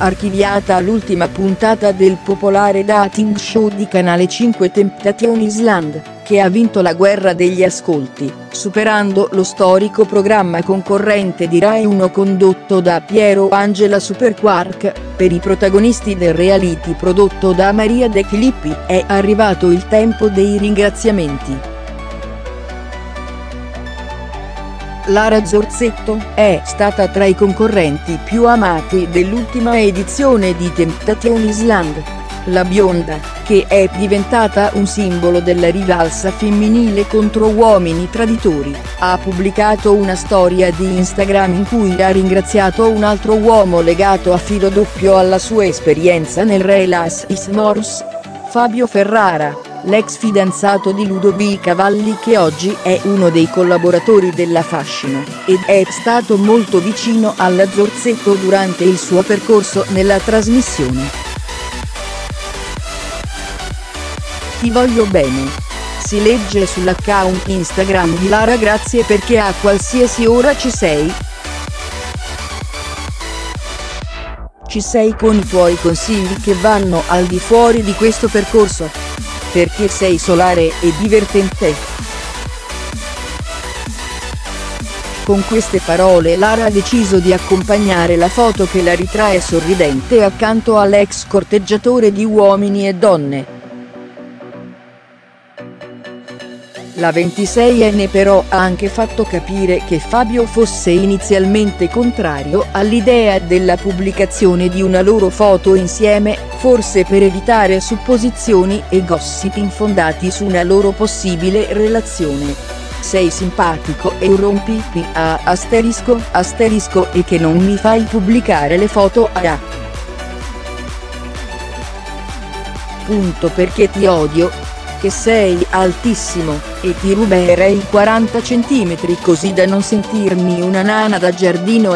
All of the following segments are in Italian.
archiviata l'ultima puntata del popolare dating show di Canale 5 Temptation Island, che ha vinto la guerra degli ascolti, superando lo storico programma concorrente di Rai 1 condotto da Piero Angela Superquark. Per i protagonisti del reality prodotto da Maria De Filippi è arrivato il tempo dei ringraziamenti. Lara Zorzetto è stata tra i concorrenti più amati dell'ultima edizione di Temptation Island. La bionda, che è diventata un simbolo della rivalsa femminile contro uomini traditori, ha pubblicato una storia di Instagram in cui ha ringraziato un altro uomo legato a filo doppio alla sua esperienza nel reality Smorfs, Fabio Ferrara, l'ex fidanzato di Ludovica Valli, che oggi è uno dei collaboratori della Fascino, ed è stato molto vicino alla Zorzetto durante il suo percorso nella trasmissione. Ti voglio bene. Si legge sull'account Instagram di Lara. Grazie perché a qualsiasi ora ci sei. Ci sei con i tuoi consigli che vanno al di fuori di questo percorso. Perché sei solare e divertente. Con queste parole Lara ha deciso di accompagnare la foto che la ritrae sorridente accanto all'ex corteggiatore di Uomini e Donne. La 26enne però ha anche fatto capire che Fabio fosse inizialmente contrario all'idea della pubblicazione di una loro foto insieme, forse per evitare supposizioni e gossip infondati su una loro possibile relazione. Sei simpatico e rompi e che non mi fai pubblicare le foto Punto perché ti odio. Che sei altissimo, e ti ruberei 40 centimetri così da non sentirmi una nana da giardino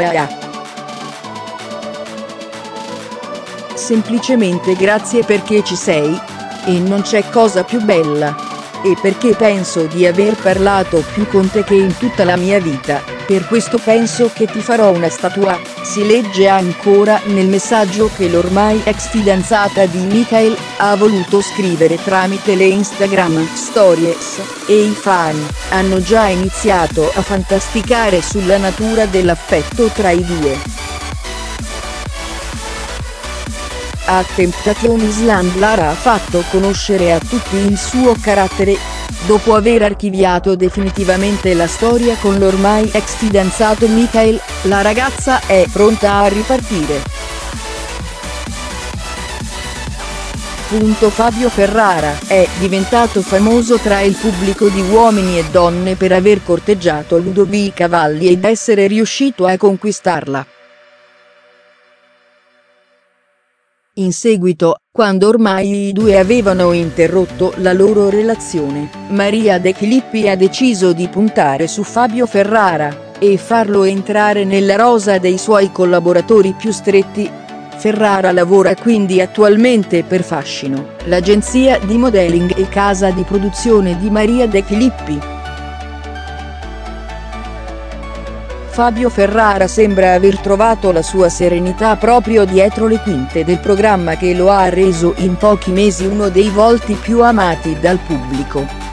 Semplicemente grazie perché ci sei, e non c'è cosa più bella. E perché penso di aver parlato più con te che in tutta la mia vita, per questo penso che ti farò una statua. Si legge ancora nel messaggio che l'ormai ex fidanzata di Michael ha voluto scrivere tramite le Instagram Stories, e i fan hanno già iniziato a fantasticare sulla natura dell'affetto tra i due. A Temptation Island Lara ha fatto conoscere a tutti il suo carattere. Dopo aver archiviato definitivamente la storia con l'ormai ex fidanzato Michael, la ragazza è pronta a ripartire. Fabio Ferrara è diventato famoso tra il pubblico di Uomini e Donne per aver corteggiato Ludovica Valli ed essere riuscito a conquistarla. In seguito, quando ormai i due avevano interrotto la loro relazione, Maria De Filippi ha deciso di puntare su Fabio Ferrara e farlo entrare nella rosa dei suoi collaboratori più stretti. Ferrara lavora quindi attualmente per Fascino, l'agenzia di modeling e casa di produzione di Maria De Filippi. Fabio Ferrara sembra aver trovato la sua serenità proprio dietro le quinte del programma, che lo ha reso in pochi mesi uno dei volti più amati dal pubblico.